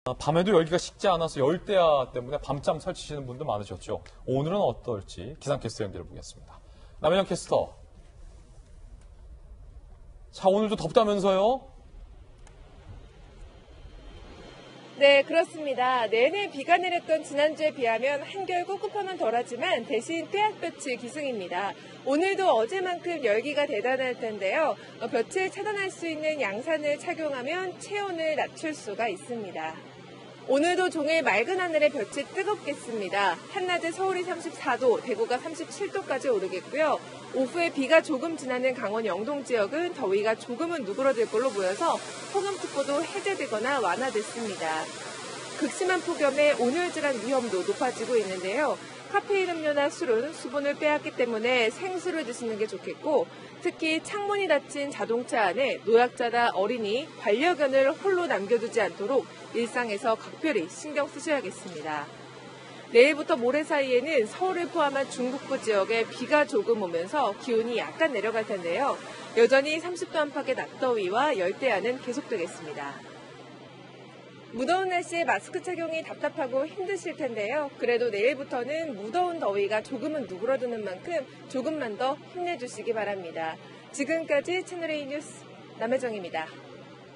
밤에도 열기가 식지 않아서 열대야 때문에 밤잠 설치시는 분도 많으셨죠. 오늘은 어떨지 기상캐스터 연결해 보겠습니다. 남현영 캐스터. 자, 오늘도 덥다면서요? 네, 그렇습니다. 내내 비가 내렸던 지난주에 비하면 한결 꿉꿉함은 덜하지만 대신 떼약볕이 기승입니다. 오늘도 어제만큼 열기가 대단할 텐데요. 볕을 차단할 수 있는 양산을 착용하면 체온을 낮출 수가 있습니다. 오늘도 종일 맑은 하늘에 볕이 뜨겁겠습니다. 한낮에 서울이 34도, 대구가 37도까지 오르겠고요. 오후에 비가 조금 지나는 강원 영동 지역은 더위가 조금은 누그러들 걸로 보여서 폭염특보도 해제되거나 완화됐습니다. 극심한 폭염에 온열질환 위험도 높아지고 있는데요. 카페인 음료나 술은 수분을 빼앗기 때문에 생수를 드시는 게 좋겠고, 특히 창문이 닫힌 자동차 안에 노약자나 어린이, 반려견을 홀로 남겨두지 않도록 일상에서 각별히 신경 쓰셔야겠습니다. 내일부터 모레 사이에는 서울을 포함한 중북부 지역에 비가 조금 오면서 기온이 약간 내려갈 텐데요. 여전히 30도 안팎의 낮더위와 열대야는 계속되겠습니다. 무더운 날씨에 마스크 착용이 답답하고 힘드실 텐데요. 그래도 내일부터는 무더운 더위가 조금은 누그러드는 만큼 조금만 더 힘내주시기 바랍니다. 지금까지 채널A 뉴스 남혜정입니다.